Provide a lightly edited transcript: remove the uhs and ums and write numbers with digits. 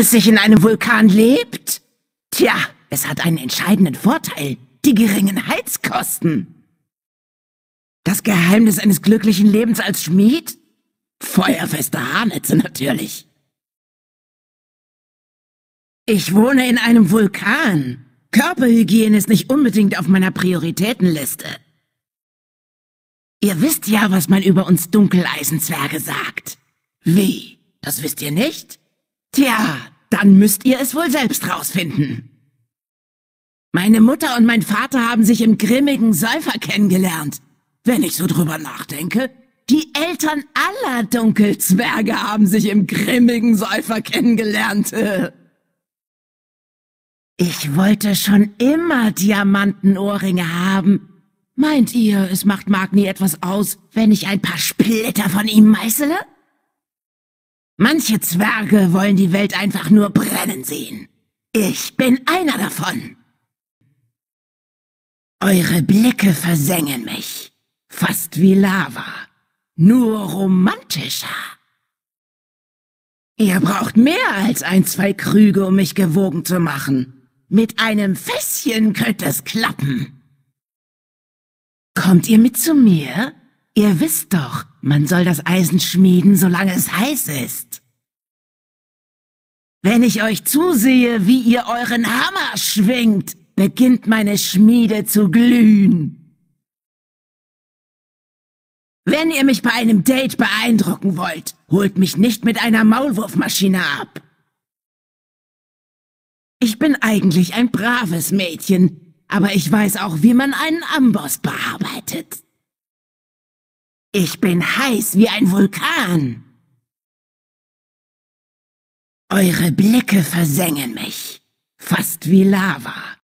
es sich in einem Vulkan lebt? Tja, es hat einen entscheidenden Vorteil: die geringen Heizkosten. Das Geheimnis eines glücklichen Lebens als Schmied? Feuerfeste Haarnetze natürlich. Ich wohne in einem Vulkan. Körperhygiene ist nicht unbedingt auf meiner Prioritätenliste. Ihr wisst ja, was man über uns Dunkeleisenzwerge sagt. Wie? Das wisst ihr nicht? Tja, dann müsst ihr es wohl selbst rausfinden. Meine Mutter und mein Vater haben sich im grimmigen Säufer kennengelernt. Wenn ich so drüber nachdenke, die Eltern aller Dunkelzwerge haben sich im grimmigen Säufer kennengelernt. Ich wollte schon immer Diamantenohrringe haben. Meint ihr, es macht Magni etwas aus, wenn ich ein paar Splitter von ihm meißele? Manche Zwerge wollen die Welt einfach nur brennen sehen. Ich bin einer davon. Eure Blicke versengen mich. Fast wie Lava. Nur romantischer. Ihr braucht mehr als 1, 2 Krüge, um mich gewogen zu machen. Mit einem Fässchen könnte es klappen. Kommt ihr mit zu mir? Ihr wisst doch, man soll das Eisen schmieden, solange es heiß ist. Wenn ich euch zusehe, wie ihr euren Hammer schwingt, beginnt meine Schmiede zu glühen. Wenn ihr mich bei einem Date beeindrucken wollt, holt mich nicht mit einer Maulwurfmaschine ab. Ich bin eigentlich ein braves Mädchen, aber ich weiß auch, wie man einen Amboss bearbeitet. Ich bin heiß wie ein Vulkan. Eure Blicke versengen mich, fast wie Lava.